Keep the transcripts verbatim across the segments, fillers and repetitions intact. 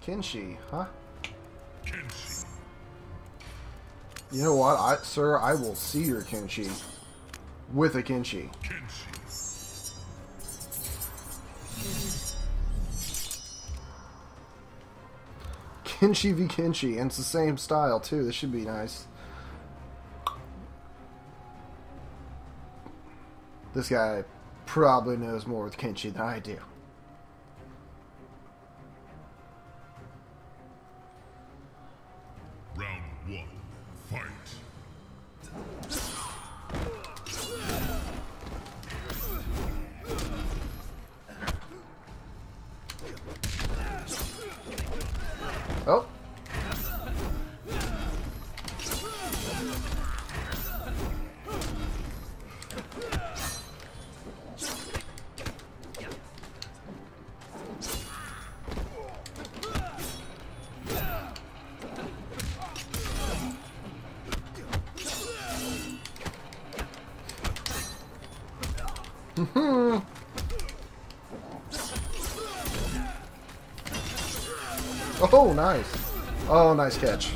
Kenshi, huh? Kenshi. You know what, I, sir? I will see your Kenshi with a Kenshi. Kenshi. Kenshi v Kenshi, and it's the same style too. This should be nice. This guy probably knows more with Kenshi than I do. Round one, fight. Oh. Oh, nice. Oh, nice catch.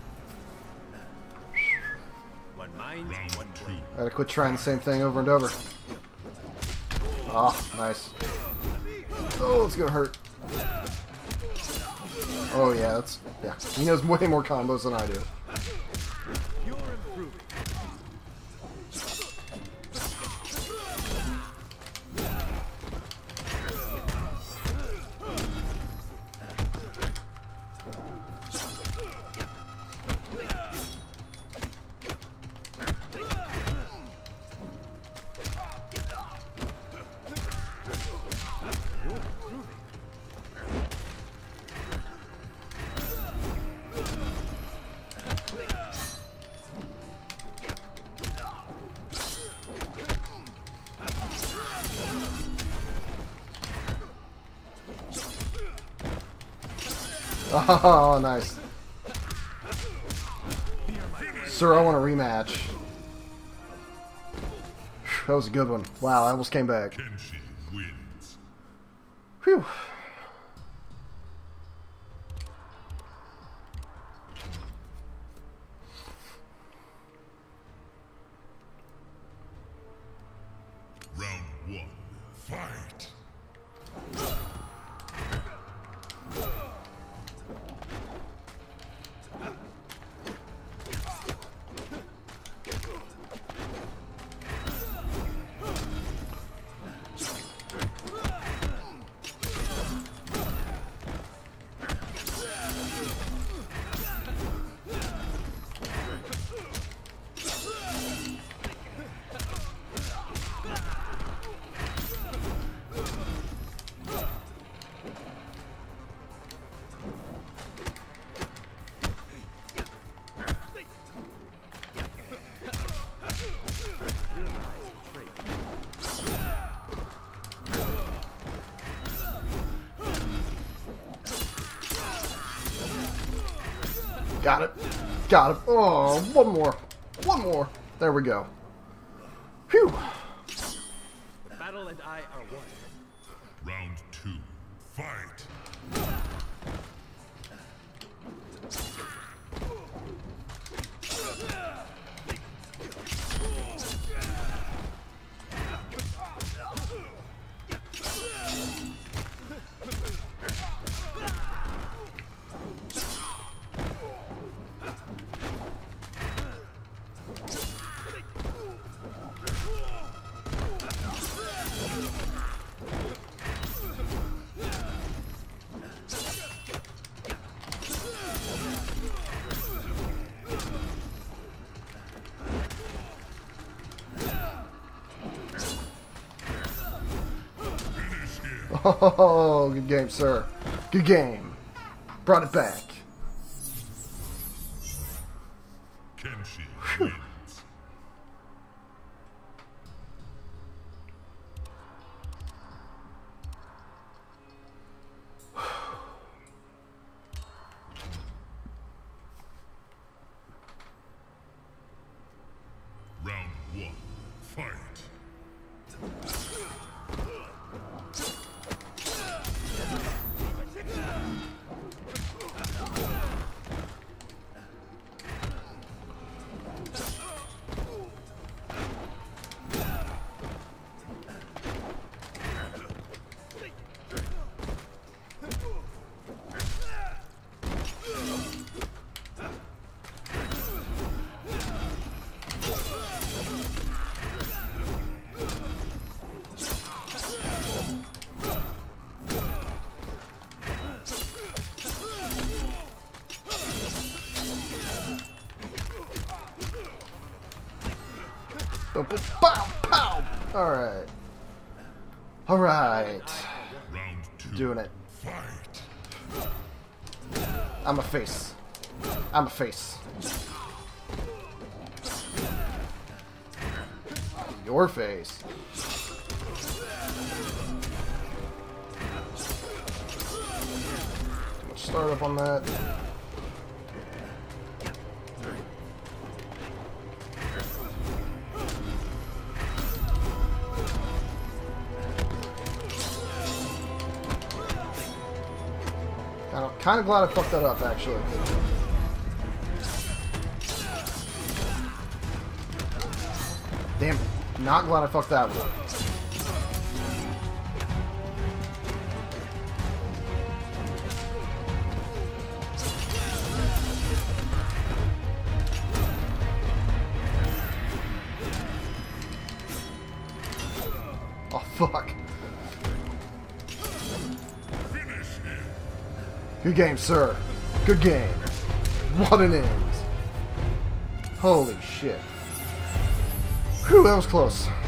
One mind, one two. Gotta quit trying the same thing over and over. Ah, nice. Oh, it's gonna hurt. Oh, yeah, that's... Yeah, he knows way more combos than I do. You're improving. Oh, nice. Sir, I want a rematch. That was a good one. Wow, I almost came back. Kenshi wins. Phew. Round one, fight. Got it. Got it. Oh, one more. One more. There we go. Phew. The battle and I are one. Round two, fight. Oh, good game, sir. Good game. Brought it back. Kenshi wins. Round one, fight. Boom, boom, pow, pow. All right. All right. Round two. Doing it. Fight. I'm a face. I'm a face. Your face. Too much startup on that. I'm kind of glad I fucked that up, actually. Damn, not glad I fucked that one. Oh, fuck. Good game, sir. Good game. What an end. Holy shit. Whew, that was close.